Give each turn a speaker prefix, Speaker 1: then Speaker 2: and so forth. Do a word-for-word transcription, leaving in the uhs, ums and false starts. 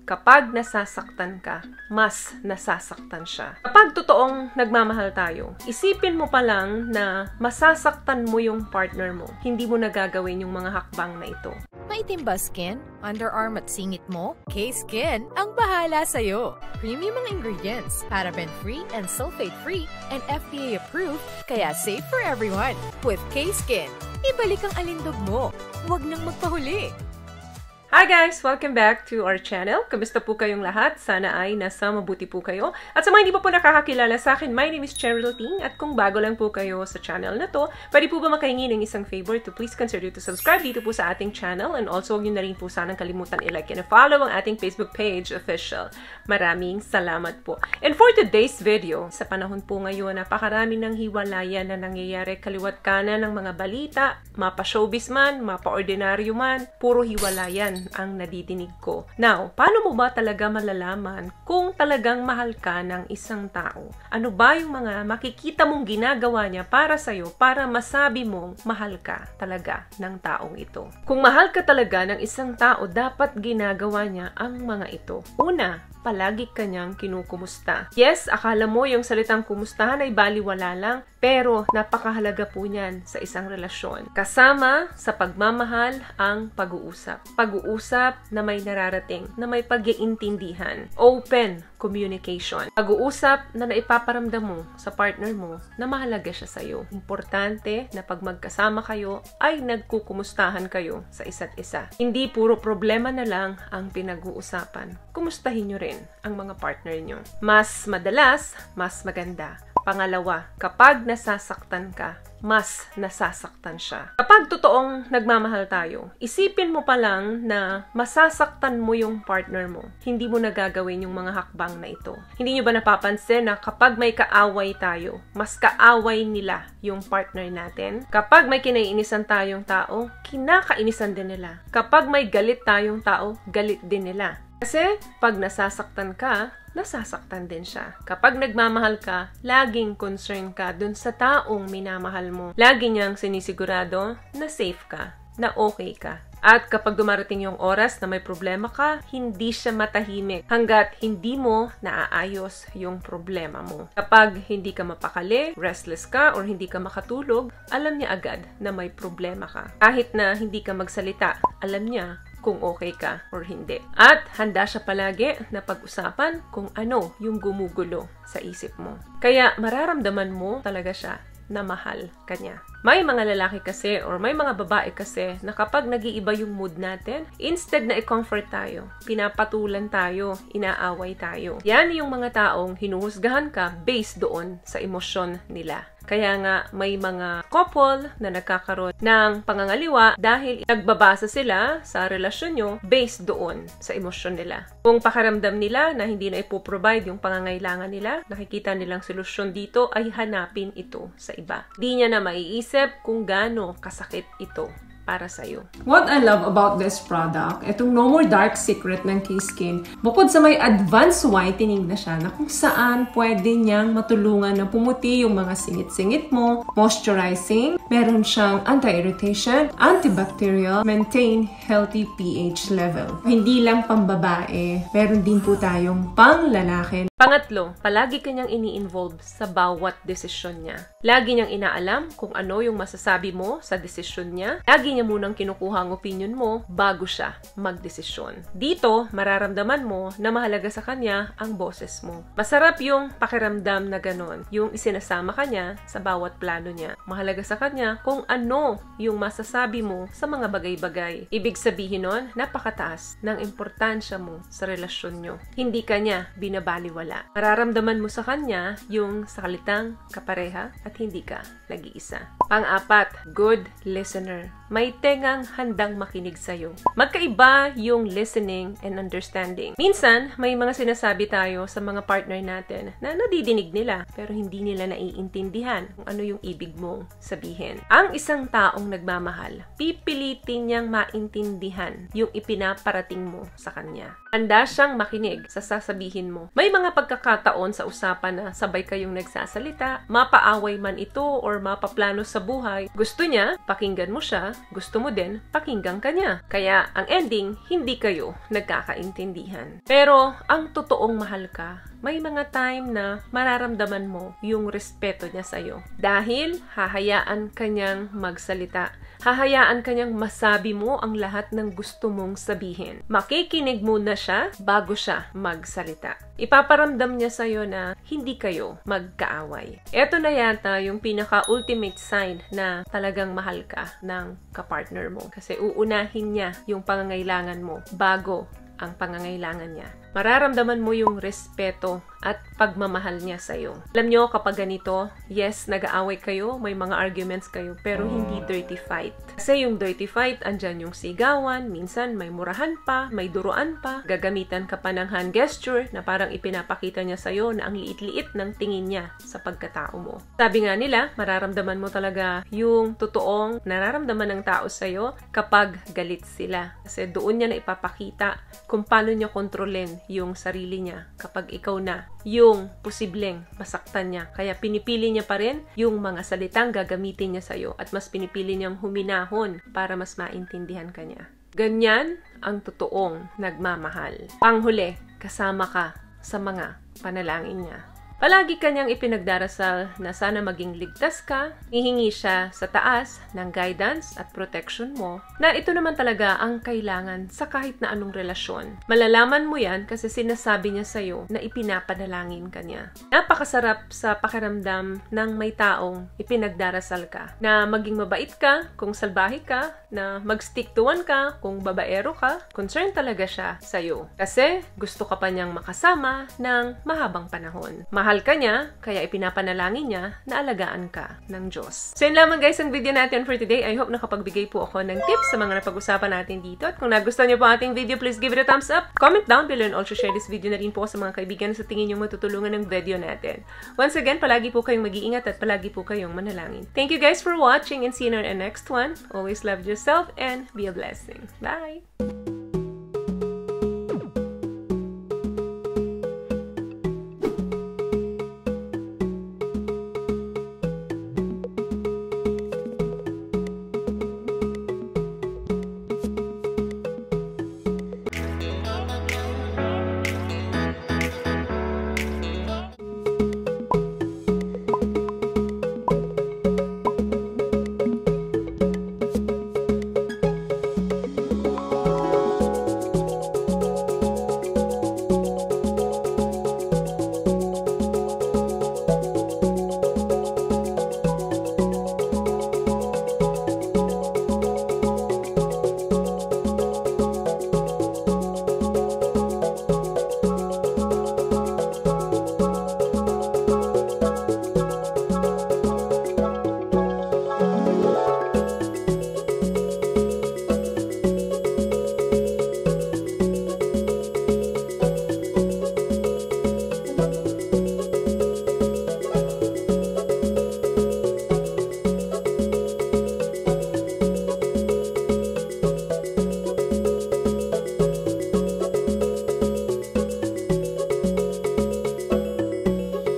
Speaker 1: kapag nasasaktan ka, mas nasasaktan siya. Kapag totoong nagmamahal tayo, isipin mo pa lang na masasaktan mo yung partner mo. Hindi mo nagagawin yung mga hakbang na ito.
Speaker 2: Maitim ba skin, underarm at singit mo? K-Skin ang bahala sa'yo. Premium ang ingredients, paraben-free and sulfate-free, and F D A approved, kaya safe for everyone. With K-Skin, ibalik ang alindog mo. Huwag nang magpahuli.
Speaker 1: Hi guys! Welcome back to our channel. Kamusta po kayong lahat? Sana ay nasa mabuti po kayo. At sa mga hindi pa po nakakakilala sa akin, my name is Cheryl Ting. At kung bago lang po kayo sa channel na to, pwede po ba makahingi ng isang favor to please consider to subscribe dito po sa ating channel. And also, huwag nyo na rin po sanang kalimutan i-like and follow ang ating Facebook page official. Maraming salamat po. And for today's video, sa panahon po ngayon, napakarami ng hiwalayan na nangyayari kaliwat kanan ng mga balita, mapa-showbiz man, mapa-ordinaryo man, puro hiwalayan ang nadidinig ko. Now, paano mo ba talaga malalaman kung talagang mahal ka ng isang tao? Ano ba yung mga makikita mong ginagawa niya para sa'yo para masabi mong mahal ka talaga ng taong ito? Kung mahal ka talaga ng isang tao, dapat ginagawa niya ang mga ito. Una, palagi kanyang kinukumusta. Yes, akala mo yung salitang kumustahan ay baliwala lang, pero napakahalaga po niyan sa isang relasyon. Kasama sa pagmamahal ang pag-uusap. Pag-uusap na may nararating, na may pag-iintindihan. Open communication. Pag-uusap na naipaparamdam mo sa partner mo na mahalaga siya sa'yo. Importante na pag magkasama kayo ay nagkukumustahan kayo sa isa't isa. Hindi puro problema na lang ang pinag-uusapan. Kumustahin nyo rin ang mga partner nyo. Mas madalas, mas maganda. Pangalawa, kapag nasasaktan ka, mas nasasaktan siya. Kapag totoong nagmamahal tayo, isipin mo pa lang na masasaktan mo yung partner mo. Hindi mo nagagawin yung mga hakbang na ito. Hindi nyo ba napapansin na kapag may kaaway tayo, mas kaaway nila yung partner natin? Kapag may kinaiinisan tayong tao, kinakainisan din nila. Kapag may galit tayong tao, galit din nila. Kasi pag nasasaktan ka, nasasaktan din siya. Kapag nagmamahal ka, laging concern ka dun sa taong minamahal mo. Lagi niyang sinisigurado na safe ka, na okay ka. At kapag dumarating yung oras na may problema ka, hindi siya matahimik hanggat hindi mo naaayos yung problema mo. Kapag hindi ka mapakali, restless ka, or hindi ka makatulog, alam niya agad na may problema ka. Kahit na hindi ka magsalita, alam niya kung okay ka or hindi. At handa siya palagi na pag-usapan kung ano yung gumugulo sa isip mo. Kaya mararamdaman mo talaga siya na mahal ka niya. May mga lalaki kasi or may mga babae kasi na kapag nag-iiba yung mood natin, instead na i-comfort tayo, pinapatulan tayo, inaaway tayo. Yan yung mga taong hinuhusgahan ka based doon sa emosyon nila. Kaya nga may mga couple na nagkakaroon ng pangangaliwa dahil nagbabasa sila sa relasyon nyo based doon sa emosyon nila. Kung pakaramdam nila na hindi na ipoprovide yung pangangailangan nila, nakikita nilang solusyon dito ay hanapin ito sa iba. Di niya na maiisip kung gaano kasakit ito para sa'yo.
Speaker 3: What I love about this product, itong No More Dark Secret ng K-Skin, bukod sa may advanced whitening na siya na kung saan pwede niyang matulungan na pumuti yung mga singit-singit mo, moisturizing, meron siyang anti-irritation, antibacterial, maintain healthy pH level. Hindi lang pambabae, meron din po tayong pang-lalaki.
Speaker 1: Pangatlo, palagi kanyang ini-involve sa bawat desisyon niya. Lagi niyang inaalam kung ano yung masasabi mo sa desisyon niya. Lagi niya munang kinukuha ang opinion mo bago siya magdesisyon. Dito, mararamdaman mo na mahalaga sa kanya ang boses mo. Masarap yung pakiramdam na ganon, yung isinasama kanya sa bawat plano niya. Mahalaga sa kanya kung ano yung masasabi mo sa mga bagay-bagay. Ibig sabihin nun, napakataas ng importansya mo sa relasyon nyo. Hindi kanya binabaliwala. Mararamdaman mo sa kanya yung salitang kapareha at hindi ka nag-iisa. Pang-apat, good listener. May tengang handang makinig sa'yo. Magkaiba yung listening and understanding. Minsan, may mga sinasabi tayo sa mga partner natin na nadidinig nila pero hindi nila naiintindihan kung ano yung ibig mong sabihin. Ang isang taong nagmamahal, pipilitin niyang maintindihan yung ipinaparating mo sa kanya. Handa siyang makinig sa sasabihin mo. May mga pagkakataon sa usapan na sabay kayong nagsasalita, mapaaway man ito or mapaplano sa buhay. Gusto niya, pakinggan mo siya, gusto mo din pakinggan ka niya. Kaya ang ending, hindi kayo nagkakaintindihan. Pero ang totoong mahal ka, may mga time na mararamdaman mo yung respeto niya sa'yo. Dahil hahayaan kanyang magsalita. Hahayaan kanyang masabi mo ang lahat ng gusto mong sabihin. Makikinig muna siya bago siya magsalita. Ipaparamdam niya sa'yo na hindi kayo magkaaway. Ito na yata yung pinaka-ultimate sign na talagang mahal ka ng kapartner mo. Kasi uunahin niya yung pangangailangan mo bago ang pangangailangan niya. Mararamdaman mo yung respeto at pagmamahal niya sa'yo. Alam nyo, kapag ganito, yes, nag-aaway kayo, may mga arguments kayo, pero hindi dirty fight. Kasi yung dirty fight, andyan yung sigawan, minsan may murahan pa, may duruan pa, gagamitan ka pa ng hand gesture na parang ipinapakita niya sa'yo na ang liit-liit ng tingin niya sa pagkatao mo. Sabi nga nila, mararamdaman mo talaga yung totoong nararamdaman ng tao sa'yo kapag galit sila. Kasi doon niya na ipapakita kung paano niya kontrolin yung sarili niya kapag ikaw na yung posibleng masaktan niya. Kaya pinipili niya pa rin yung mga salitang gagamitin niya sa'yo at mas pinipili niyang huminahon para mas maintindihan ka niya. Ganyan ang totoong nagmamahal. Panghuli, kasama ka sa mga panalangin niya. Palagi kanyang ipinagdarasal na sana maging ligtas ka, hihingi siya sa taas ng guidance at protection mo, na ito naman talaga ang kailangan sa kahit na anong relasyon. Malalaman mo yan kasi sinasabi niya sa'yo na ipinapanalangin ka niya. Napakasarap sa pakiramdam ng may taong ipinagdarasal ka, na maging mabait ka kung salbahe ka, na mag-stick to one ka kung babaero ka, concern talaga siya sa'yo. Kasi gusto ka pa niyang makasama ng mahabang panahon. Mahal ka niya, kaya ipinapanalangin niya na alagaan ka ng Diyos. So yun lamang guys ang video natin for today. I hope nakapagbigay po ako ng tips sa mga napag-usapan natin dito. At kung nagustuhan niyo po ating video, please give it a thumbs up, comment down below, and also share this video na rin po sa mga kaibigan sa tingin niyo matutulungan ng video natin. Once again, palagi po kayong mag-iingat at palagi po kayong manalangin. Thank you guys for watching and see you in our next one. Always love yourself and be a blessing. Bye!